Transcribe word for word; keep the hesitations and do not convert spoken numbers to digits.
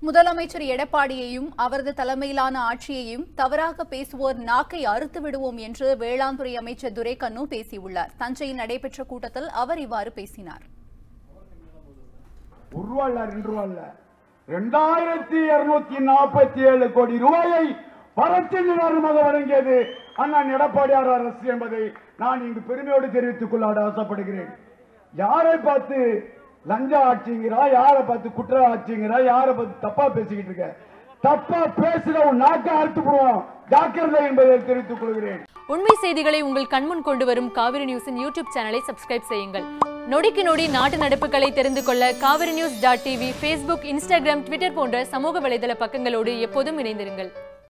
முதலமைச்சர் எடப்பாடியையும் அவரது தலைமையிலான ஆட்சியையும் தவறாக பேசுவோர் நாக்கை அறுத்து விடுவோம் என்று வேளாண் துறை அமைச்சர் துரைக்கண்ணு பேசியுள்ளார். தஞ்சையில் நடைபெற்ற கூட்டத்தில் அவர் இவ்வாறு பேசினார். இரண்டாயிரத்தி இருநூத்தி நாற்பத்தி ஏழு கோடி ரூபாயை வறட்சி நிவாரணமாக வழங்கியது அண்ணன் எடப்பாடியார் அரசு என்பதை நான் இங்கு பெருமையோடு தெரிவித்துக் கொள்ள ஆசைப்படுகிறேன். யாரை பார்த்து லஞ்ச ஆட்சிங்கிறா, யாரை பார்த்து குற்ற ஆட்சிங்கிறா, யாரை பார்த்து தப்பா பேசிக்கிட்டு இருக்க? தப்பா பேசுற நாக்க அறுத்து போடுவோம், ஜாக்கிரதை என்பதை தெரிவித்துக் கொள்கிறேன். உண்மை செய்திகளை உங்கள் கண்முன் கொண்டு வரும் காவிரி நியூஸின் யூடியூப் சேனலை சப்ஸ்கிரைப் செய்யுங்கள். நொடிக்கு நொடி நாட்டு நடப்புகளை தெரிந்து கொள்ள Kaveri news dot TV, Facebook, Instagram, Twitter போன்ற சமூக வலைதள பக்கங்களோடு எப்போதும் இணைந்திருங்கள்.